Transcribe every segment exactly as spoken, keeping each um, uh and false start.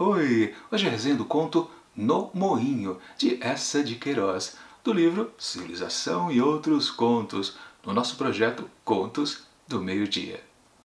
Oi, hoje é a resenha do conto No Moinho, de Eça de Queiroz, do livro Civilização e Outros Contos, no nosso projeto Contos do Meio-Dia.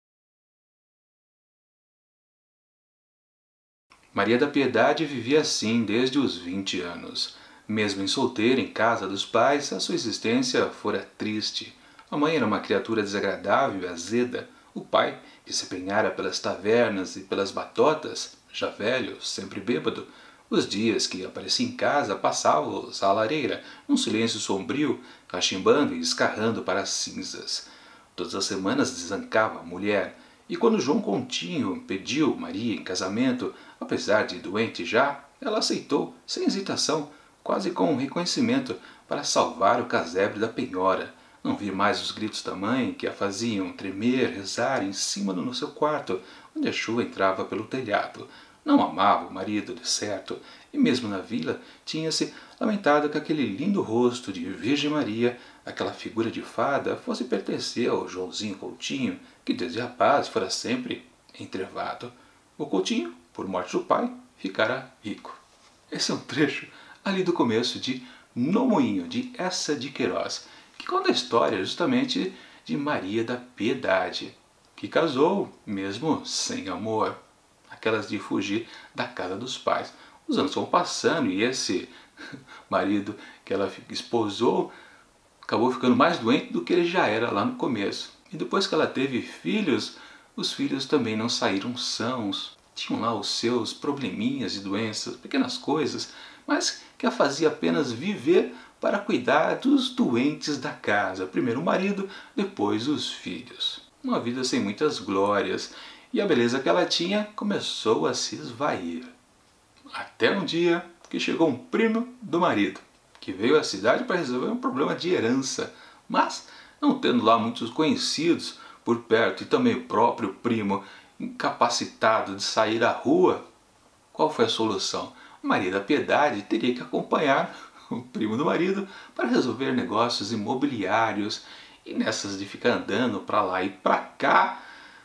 Maria da Piedade vivia assim desde os vinte anos. Mesmo em solteira, em casa dos pais, a sua existência fora triste. A mãe era uma criatura desagradável e azeda. O pai, que se penhara pelas tavernas e pelas batotas, já velho, sempre bêbado, os dias que aparecia em casa passava-os à lareira, num silêncio sombrio, cachimbando e escarrando para as cinzas. Todas as semanas desancava a mulher, e quando João Coutinho pediu Maria em casamento, apesar de doente já, ela aceitou, sem hesitação, quase com reconhecimento, para salvar o casebre da penhora. Não vi mais os gritos da mãe que a faziam tremer, rezar em cima do seu quarto, onde a chuva entrava pelo telhado. Não amava o marido, de certo, e mesmo na vila tinha-se lamentado que aquele lindo rosto de Virgem Maria, aquela figura de fada, fosse pertencer ao Joãozinho Coutinho, que desde rapaz fora sempre entrevado. O Coutinho, por morte do pai, ficara rico. Esse é um trecho ali do começo de No Moinho, de Eça de Queiroz, que conta a história justamente de Maria da Piedade, que casou mesmo sem amor, aquelas de fugir da casa dos pais. Os anos vão passando e esse marido que ela esposou acabou ficando mais doente do que ele já era lá no começo. E depois que ela teve filhos, os filhos também não saíram sãos. Tinham lá os seus probleminhas e doenças, pequenas coisas, mas que a fazia apenas viver para cuidar dos doentes da casa. Primeiro o marido, depois os filhos. Uma vida sem muitas glórias, e a beleza que ela tinha começou a se esvair. Até um dia que chegou um primo do marido, que veio à cidade para resolver um problema de herança, mas não tendo lá muitos conhecidos por perto e também o próprio primo incapacitado de sair à rua, qual foi a solução? Maria da Piedade teria que acompanhar o primo do marido para resolver negócios imobiliários, e nessas de ficar andando para lá e para cá,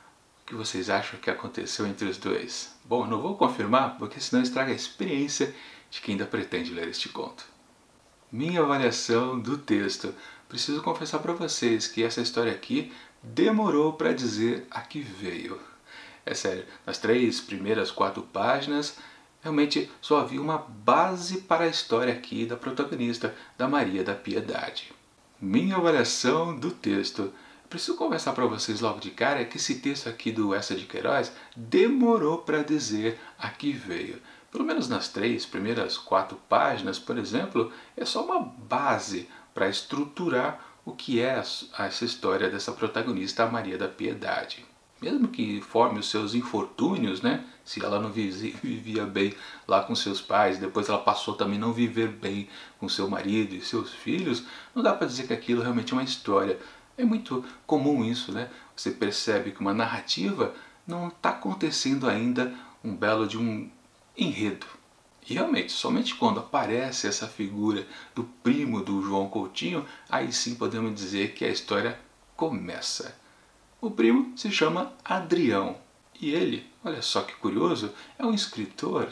o que vocês acham que aconteceu entre os dois? Bom, eu não vou confirmar, porque senão estraga a experiência de quem ainda pretende ler este conto. Minha avaliação do texto. Preciso confessar para vocês que essa história aqui demorou para dizer a que veio. É sério, nas três primeiras quatro páginas, realmente só havia uma base para a história aqui da protagonista, da Maria da Piedade. Minha avaliação do texto. Preciso conversar para vocês logo de cara que esse texto aqui do Eça de Queiroz demorou para dizer a que veio. Pelo menos nas três primeiras quatro páginas, por exemplo, é só uma base para estruturar o que é essa história dessa protagonista, a Maria da Piedade. Mesmo que forme os seus infortúnios, né? Se ela não vivia bem lá com seus pais, depois ela passou também a não viver bem com seu marido e seus filhos, não dá para dizer que aquilo realmente é uma história. É muito comum isso, né? Você percebe que uma narrativa não está acontecendo ainda um belo de um enredo. E realmente, somente quando aparece essa figura do primo do João Coutinho, aí sim podemos dizer que a história começa. O primo se chama Adrião, e ele, olha só que curioso, é um escritor.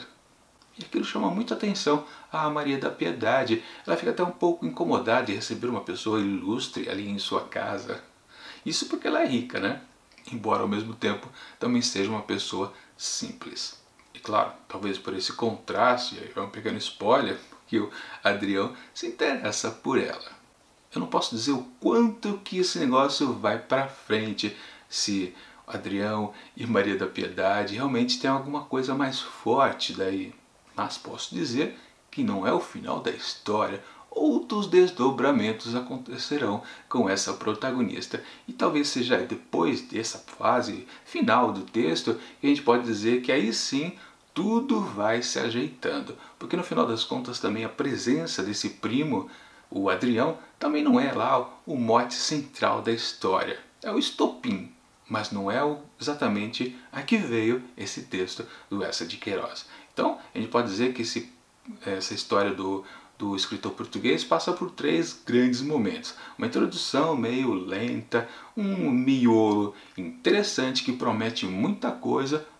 E aquilo chama muita atenção a Maria da Piedade. Ela fica até um pouco incomodada de receber uma pessoa ilustre ali em sua casa. Isso porque ela é rica, né? Embora ao mesmo tempo também seja uma pessoa simples. E claro, talvez por esse contraste, aí vai um pequeno spoiler, que o Adrião se interessa por ela. Eu não posso dizer o quanto que esse negócio vai para frente, se Adrião e Maria da Piedade realmente tem alguma coisa mais forte daí. Mas posso dizer que não é o final da história. Outros desdobramentos acontecerão com essa protagonista. E talvez seja depois dessa fase final do texto que a gente pode dizer que aí sim tudo vai se ajeitando. Porque no final das contas também a presença desse primo, o Adrião, também não é lá o mote central da história. É o estopim, mas não é exatamente a que veio esse texto do Eça de Queiroz. Então, a gente pode dizer que esse, essa história do, do escritor português passa por três grandes momentos. Uma introdução meio lenta, um miolo interessante que promete muita coisa,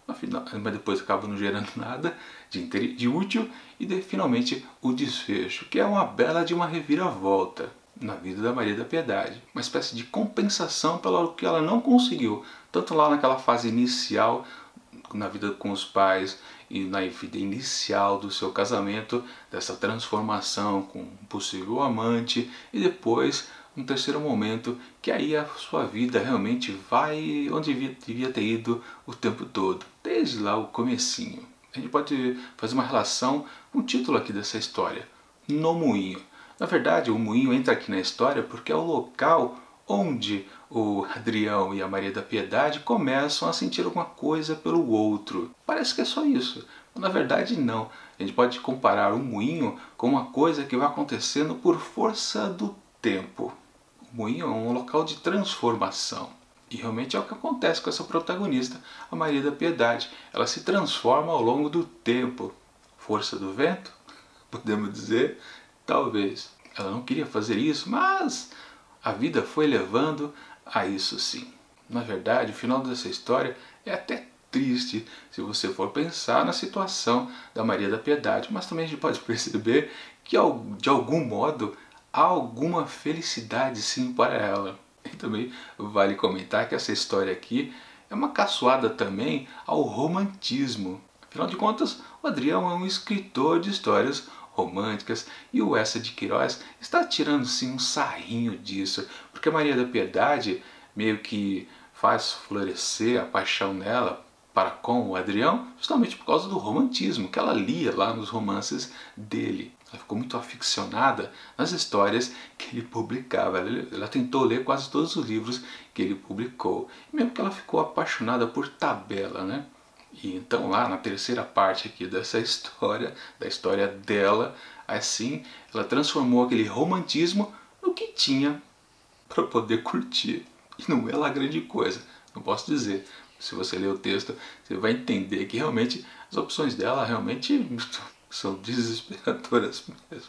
afinal, mas depois acaba não gerando nada de, de útil, e de, finalmente o desfecho, que é uma bela de uma reviravolta na vida da Maria da Piedade, uma espécie de compensação pelo que ela não conseguiu, tanto lá naquela fase inicial, na vida com os pais e na vida inicial do seu casamento, dessa transformação com um possível amante, e depois um terceiro momento que aí a sua vida realmente vai onde devia, devia ter ido o tempo todo, desde lá o comecinho. A gente pode fazer uma relação com o título aqui dessa história, No Moinho. Na verdade, o moinho entra aqui na história porque é o local onde o Adrião e a Maria da Piedade começam a sentir alguma coisa pelo outro. Parece que é só isso, mas na verdade não. A gente pode comparar o moinho com uma coisa que vai acontecendo por força do tempo. O moinho é um local de transformação. E realmente é o que acontece com essa protagonista, a Maria da Piedade. Ela se transforma ao longo do tempo. Força do vento? Podemos dizer? Talvez. Ela não queria fazer isso, mas a vida foi levando a isso sim. Na verdade, o final dessa história é até triste se você for pensar na situação da Maria da Piedade, mas também a gente pode perceber que de algum modo há alguma felicidade sim para ela. E também vale comentar que essa história aqui é uma caçoada também ao romantismo. Afinal de contas, o Adrião é um escritor de histórias românticas e o Eça de Queiroz está tirando sim um sarrinho disso, porque a Maria da Piedade meio que faz florescer a paixão nela para com o Adrião justamente por causa do romantismo que ela lia lá nos romances dele. Ela ficou muito aficionada nas histórias que ele publicava. Ela, ela tentou ler quase todos os livros que ele publicou. E mesmo que ela ficou apaixonada por tabela, né? E então lá na terceira parte aqui dessa história, da história dela, assim, ela transformou aquele romantismo no que tinha para poder curtir. E não é lá grande coisa, não posso dizer. Se você ler o texto, você vai entender que realmente as opções dela realmente são desesperadoras mesmo.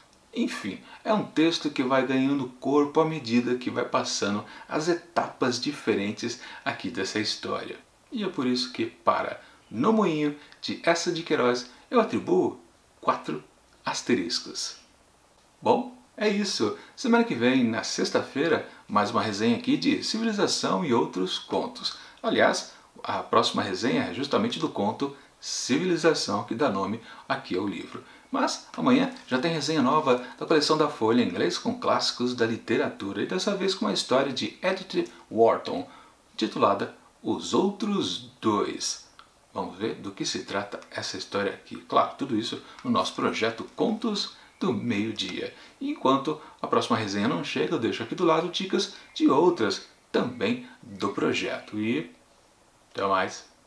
Enfim, é um texto que vai ganhando corpo à medida que vai passando as etapas diferentes aqui dessa história. E é por isso que para No Moinho, de Eça de Queiroz, eu atribuo quatro asteriscos. Bom, é isso. Semana que vem, na sexta-feira, mais uma resenha aqui de Civilização e Outros Contos. Aliás, a próxima resenha é justamente do conto Civilização, que dá nome aqui ao livro. Mas amanhã já tem resenha nova da coleção da Folha, Inglês com Clássicos da Literatura, e dessa vez com uma história de Edith Wharton, titulada Os Outros Dois. Vamos ver do que se trata essa história aqui. Claro, tudo isso no nosso projeto Contos do Meio-Dia. E enquanto a próxima resenha não chega, eu deixo aqui do lado dicas de outras também do projeto. E até mais!